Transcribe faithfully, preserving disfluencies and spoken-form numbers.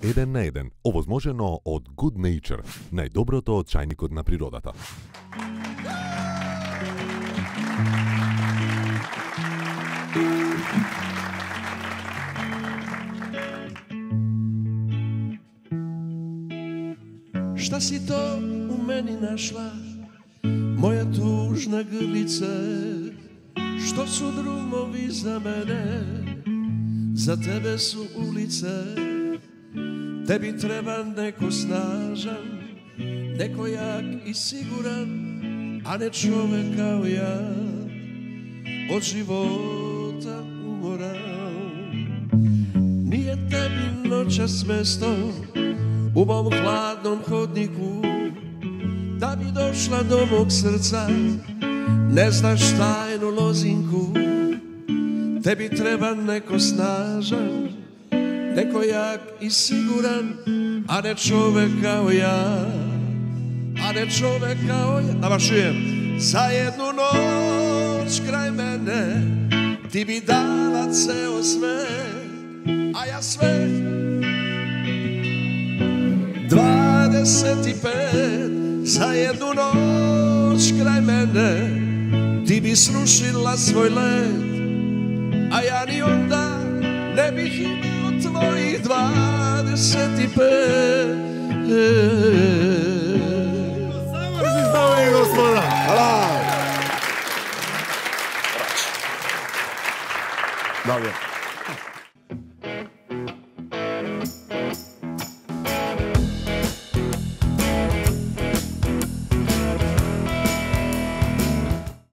еден на еден, овозможено од Good Nature, најдоброто од чајникот на природата. Šta si to u meni našla, moja tužna grlice? Što su drumovi za mene, za tebe su ulice. Tebi treba neko snažan, neko jak i siguran, a ne čovek kao ja, od života umoran. Nije tebi noćas mesto u mom hladnom hodniku, da bi došla do mog srca, ne znaš tajnu lozinku. Tebi treba neko snažan, neko jak i siguran, a ne čovek kao ja, a ne čovek kao ja. Da vas čujem. Za jednu noć kraj mene ti bi dala ceo sve, a ja sve. Dvadeset i pet, za jednu noć kraj mene ti bi srušila svoj led, a ja ni onda ne bih imao tvojih dvadeset i pet. Savrši, dame i gospoda! Hvala! Dobro.